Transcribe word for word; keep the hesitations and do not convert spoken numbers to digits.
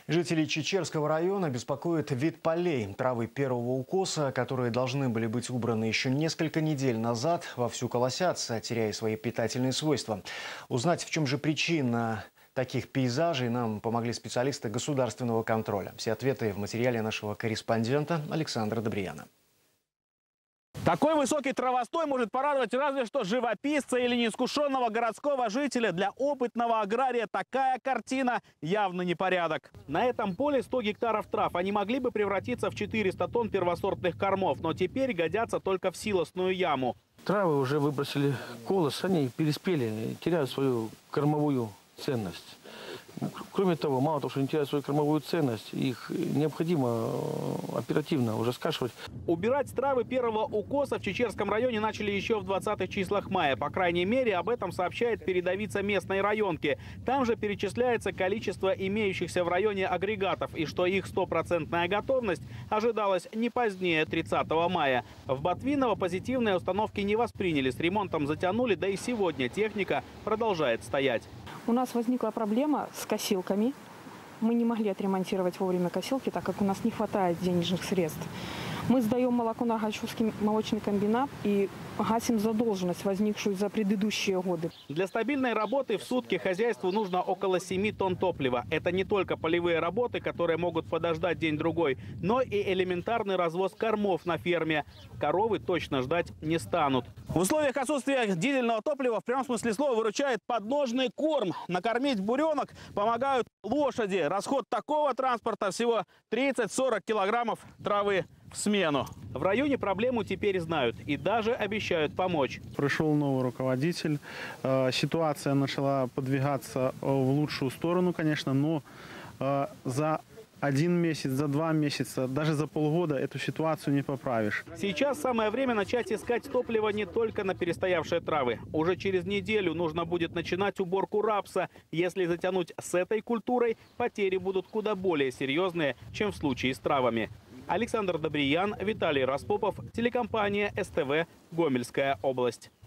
Жителей Чечерского района беспокоит вид полей. Травы первого укоса, которые должны были быть убраны еще несколько недель назад, вовсю колосятся, теряя свои питательные свойства. Узнать, в чем же причина таких пейзажей, нам помогли специалисты государственного контроля. Все ответы в материале нашего корреспондента Александра Добрияна. Такой высокий травостой может порадовать разве что живописца или неискушенного городского жителя. Для опытного агрария такая картина явно непорядок. На этом поле сто гектаров трав. Они могли бы превратиться в четыреста тонн первосортных кормов, но теперь годятся только в силосную яму. Травы уже выбросили колос, они переспели, теряют свою кормовую ценность. Кроме того, мало того, что они теряют свою кормовую ценность, их необходимо оперативно уже скашивать. Убирать травы первого укоса в Чечерском районе начали еще в двадцатых числах мая. По крайней мере, об этом сообщает передовица местной районки. Там же перечисляется количество имеющихся в районе агрегатов, и что их стопроцентная готовность ожидалась не позднее тридцатого мая. В Ботвиново позитивные установки не восприняли, с ремонтом затянули, да и сегодня техника продолжает стоять. У нас возникла проблема с косилками. Мы не могли отремонтировать вовремя косилки, так как у нас не хватает денежных средств. Мы сдаем молоко на Гачевский молочный комбинат и гасим задолженность, возникшую за предыдущие годы. Для стабильной работы в сутки хозяйству нужно около семи тонн топлива. Это не только полевые работы, которые могут подождать день-другой, но и элементарный развоз кормов на ферме. Коровы точно ждать не станут. В условиях отсутствия дизельного топлива в прямом смысле слова выручает подножный корм. Накормить буренок помогают лошади. Расход такого транспорта всего тридцать-сорок килограммов травы в смену. В районе проблему теперь знают и даже обещают помочь. Пришел новый руководитель. Ситуация начала подвигаться в лучшую сторону, конечно, но за один месяц, за два месяца, даже за полгода эту ситуацию не поправишь. Сейчас самое время начать искать топливо не только на перестоявшие травы. Уже через неделю нужно будет начинать уборку рапса. Если затянуть с этой культурой, потери будут куда более серьезные, чем в случае с травами. Александр Добриян, Виталий Распопов, телекомпания СТВ, Гомельская область.